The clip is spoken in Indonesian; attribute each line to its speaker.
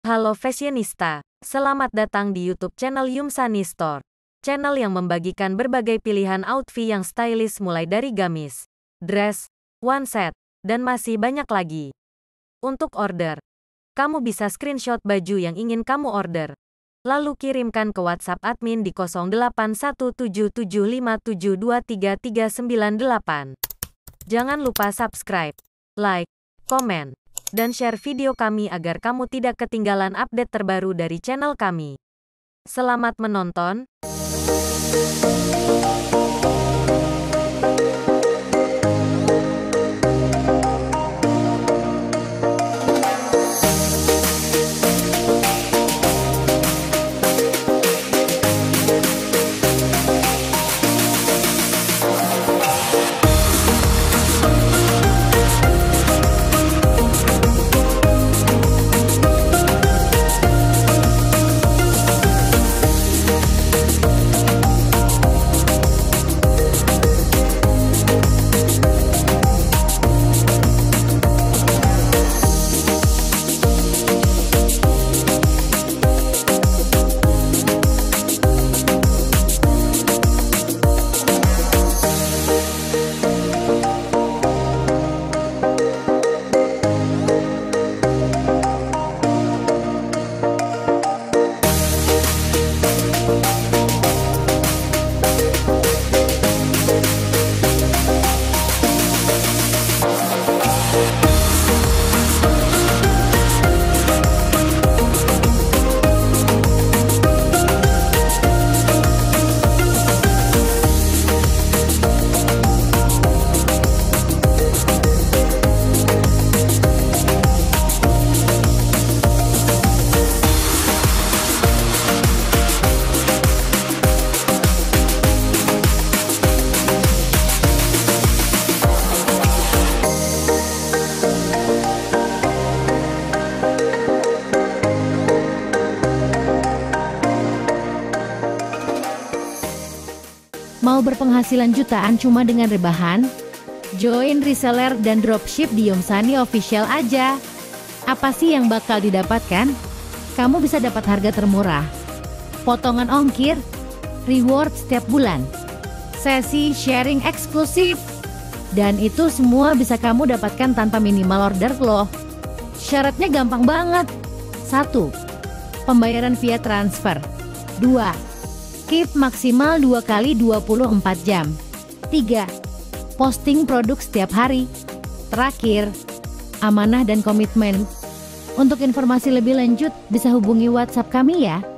Speaker 1: Halo fashionista, selamat datang di YouTube channel Yumsani Store. Channel yang membagikan berbagai pilihan outfit yang stylish mulai dari gamis, dress, one set, dan masih banyak lagi. Untuk order, kamu bisa screenshot baju yang ingin kamu order. Lalu kirimkan ke WhatsApp admin di 081775723398. Jangan lupa subscribe, like, komen, dan share video kami agar kamu tidak ketinggalan update terbaru dari channel kami. Selamat menonton!
Speaker 2: Mau berpenghasilan jutaan cuma dengan rebahan? Join reseller dan dropship di Yumsani Official aja. Apa sih yang bakal didapatkan? Kamu bisa dapat harga termurah, potongan ongkir, reward setiap bulan, sesi sharing eksklusif, dan itu semua bisa kamu dapatkan tanpa minimal order loh. Syaratnya gampang banget. 1. Pembayaran via transfer. 2. Keep maksimal 2 kali 24 jam. 3. Posting produk setiap hari. Terakhir, amanah dan komitmen. Untuk informasi lebih lanjut bisa hubungi WhatsApp kami ya.